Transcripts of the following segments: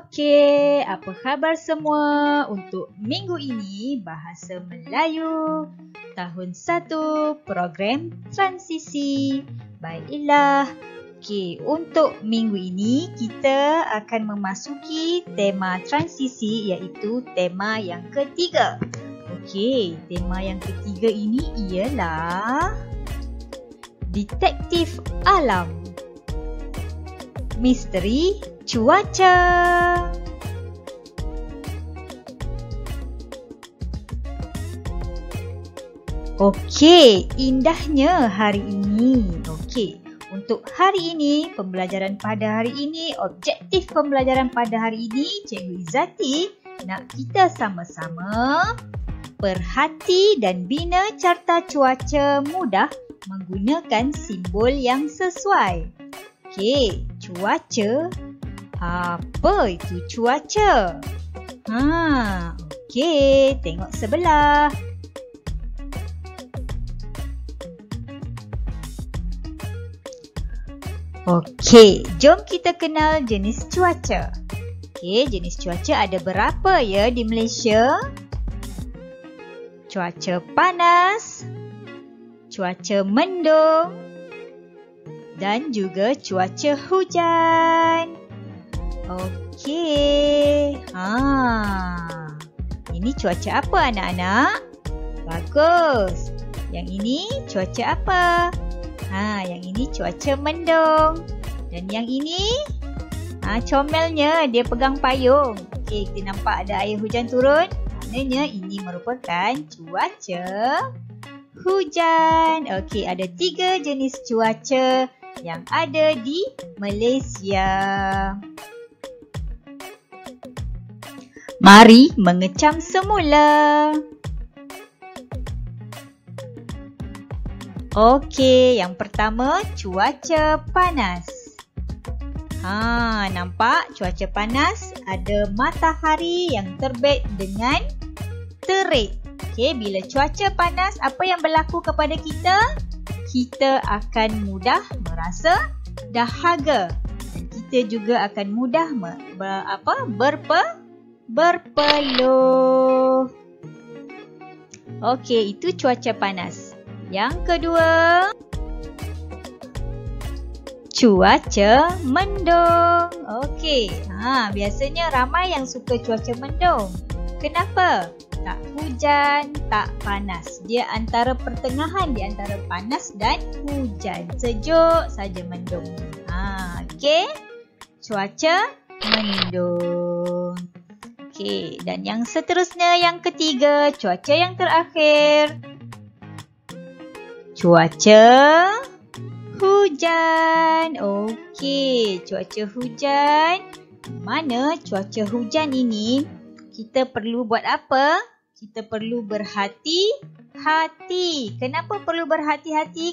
Okey, apa khabar semua? Untuk minggu ini, Bahasa Melayu Tahun 1 Program Transisi. Baiklah. Okey, untuk minggu ini kita akan memasuki tema transisi iaitu tema yang ketiga. Okey, tema yang ketiga ini ialah Detektif Alam. Misteri cuaca. Okey, indahnya hari ini. Okey, untuk hari ini, pembelajaran pada hari ini, objektif pembelajaran pada hari ini, Cikgu Izzati nak kita sama-sama perhati dan bina carta cuaca mudah menggunakan simbol yang sesuai. Okey, cuaca. Apa itu cuaca? Okey, tengok sebelah. Okey, jom kita kenal jenis cuaca. Okey, jenis cuaca ada berapa ya di Malaysia? Cuaca panas, cuaca mendung dan juga cuaca hujan. Okey. Ini cuaca apa anak-anak? Bagus. Yang ini cuaca apa? Yang ini cuaca mendung. Dan yang ini comelnya dia pegang payung. Okey, kita nampak ada air hujan turun. Maknanya ini merupakan cuaca hujan. Okey, ada 3 jenis cuaca yang ada di Malaysia. Mari mengecam semula. Okey, yang pertama cuaca panas. Nampak cuaca panas ada matahari yang terbit dengan terik. Okey, bila cuaca panas, apa yang berlaku kepada kita? Kita akan mudah merasa dahaga dan kita juga akan mudah berpeluh. Okey, itu cuaca panas. Yang kedua, cuaca mendung. Okey, biasanya ramai yang suka cuaca mendung. Kenapa? Tak hujan, tak panas. Dia antara pertengahan di antara panas dan hujan. Sejuk saja mendung. Okey. Cuaca mendung. Okey, dan yang seterusnya yang ketiga, cuaca yang terakhir. Cuaca hujan. Okey, cuaca hujan. Mana cuaca hujan ini kita perlu buat apa? Kita perlu berhati-hati. Kenapa perlu berhati-hati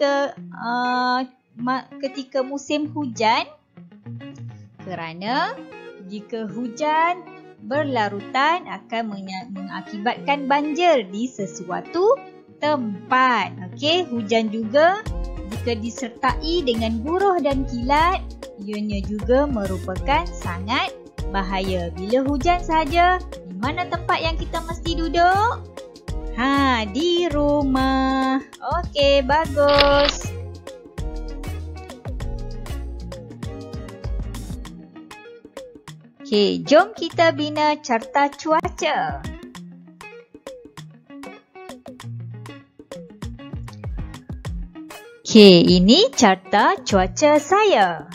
ketika musim hujan? Kerana jika hujan berlarutan akan mengakibatkan banjir di sesuatu tempat. Okey, hujan juga jika disertai dengan buruh dan kilat, ianya juga merupakan sangat bahaya. Bila hujan saja, di mana tempat yang kita mesti duduk? Di rumah. Okey, bagus. Okey, jom kita bina carta cuaca. Okey, ini carta cuaca saya.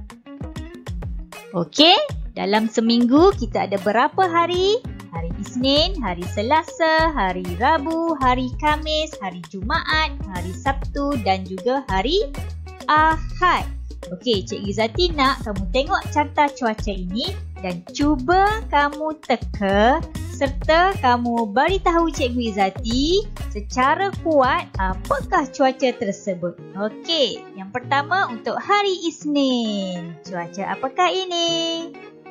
Okey, dalam seminggu kita ada berapa hari? Hari Isnin, hari Selasa, hari Rabu, hari Khamis, hari Jumaat, hari Sabtu dan juga hari Ahad. Okey, Cikgu Izzati nak kamu tengok carta cuaca ini dan cuba kamu teka serta kamu beritahu Cikgu Izzati secara kuat apakah cuaca tersebut. Okey, yang pertama untuk hari Isnin. Cuaca apakah ini?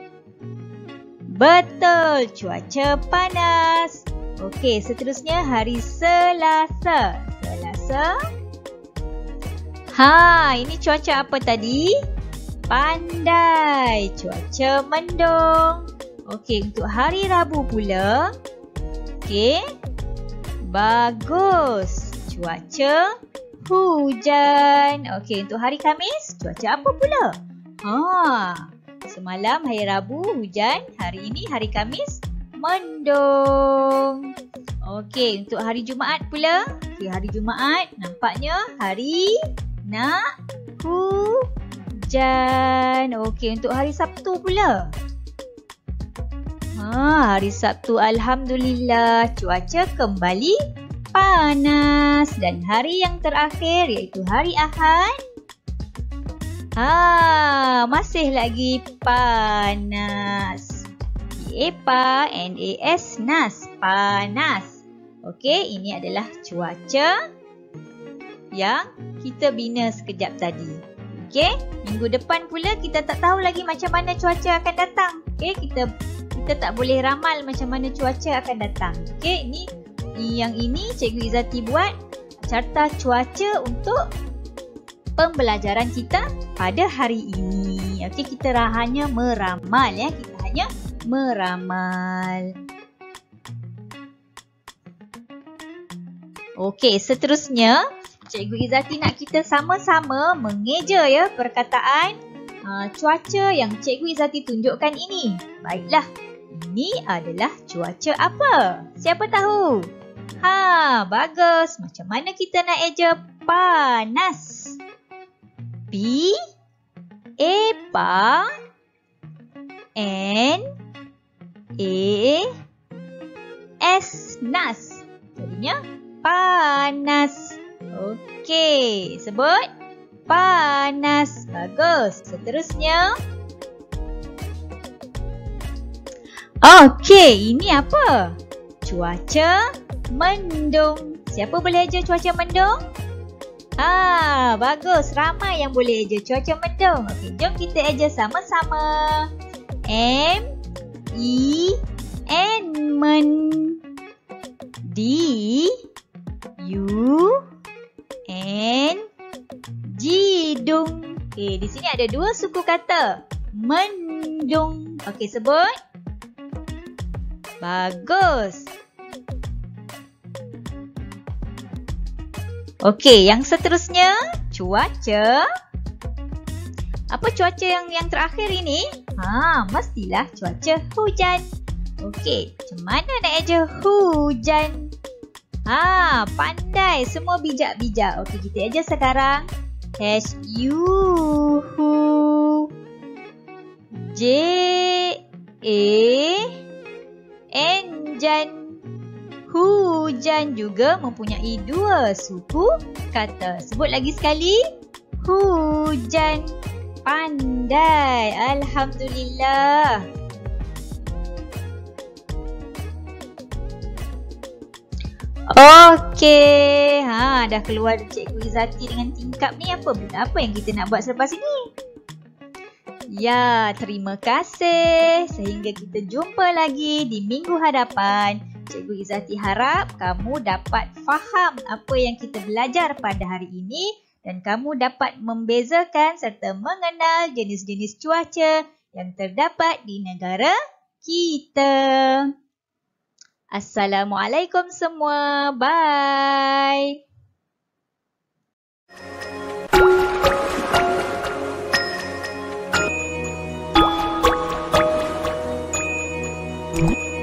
Betul, cuaca panas. Okey, seterusnya hari Selasa. Ini cuaca apa tadi? Pandai. Cuaca mendung. Okey, untuk hari Rabu pula. Okey. Bagus. Cuaca hujan. Okey, untuk hari Khamis, cuaca apa pula? Semalam hari Rabu hujan, hari ini hari Khamis mendung. Okey, untuk hari Jumaat pula. Okey, hari Jumaat nampaknya hari nak hujan. Okey, untuk hari Sabtu pula. Hari Sabtu alhamdulillah cuaca kembali panas. Dan hari yang terakhir iaitu hari Ahad. Masih lagi panas. P-A-N-A-S, nas, panas. Okey, ini adalah cuaca yang kita bina sekejap tadi. Okey, minggu depan pula kita tak tahu lagi macam mana cuaca akan datang. Okey, kita tak boleh ramal macam mana cuaca akan datang. Okey, yang ini Cikgu Izzati buat carta cuaca untuk pembelajaran kita pada hari ini. Okey, kita hanya meramal ya. Kita hanya meramal. Okey, seterusnya Cikgu Izzati nak kita sama-sama mengeja ya perkataan cuaca yang Cikgu Izzati tunjukkan ini. Baiklah, ini adalah cuaca apa? Siapa tahu? Bagus. Macam mana kita nak eja panas? P A P N A S, nas. Jadinya panas. Okey, sebut panas. Bagus. Seterusnya. Okey, ini apa? Cuaca mendung. Siapa boleh eja cuaca mendung? Bagus. Ramai yang boleh eja cuaca mendung. Okey, jom kita eja sama-sama. M-E-N, men. D-U-N-G, dung. Okey, di sini ada dua suku kata. Mendung. Okey, sebut. Bagus. Okey, yang seterusnya cuaca. Apa cuaca yang terakhir ini? Mestilah cuaca hujan. Okey, macam mana nak eja hujan? Pandai, semua bijak-bijak. Okey, kita eja sekarang. H-U-J-A-N, jan. Hujan juga mempunyai dua suku kata. Sebut lagi sekali. Hujan. Pandai. Alhamdulillah. Okey. Dah keluar Cikgu Izzati dengan tingkap ni. Apa yang kita nak buat selepas ini? Ya, terima kasih. Sehingga kita jumpa lagi di minggu hadapan. Cikgu Izzati harap kamu dapat faham apa yang kita belajar pada hari ini dan kamu dapat membezakan serta mengenal jenis-jenis cuaca yang terdapat di negara kita. Assalamualaikum semua. Bye.